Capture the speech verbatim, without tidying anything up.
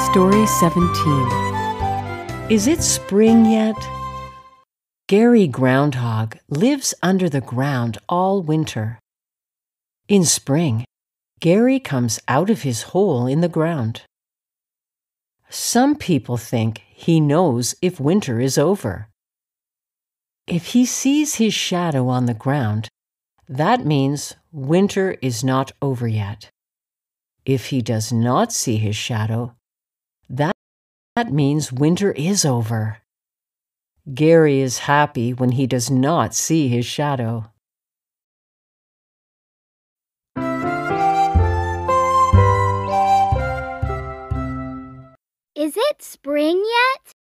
Story seventeen. Is it spring yet? Gary Groundhog lives under the ground all winter. In spring, Gary comes out of his hole in the ground. Some people think he knows if winter is over. If he sees his shadow on the ground, that means winter is not over yet. If he does not see his shadow, that, that means winter is over. Gary is happy when he does not see his shadow. Is it spring yet?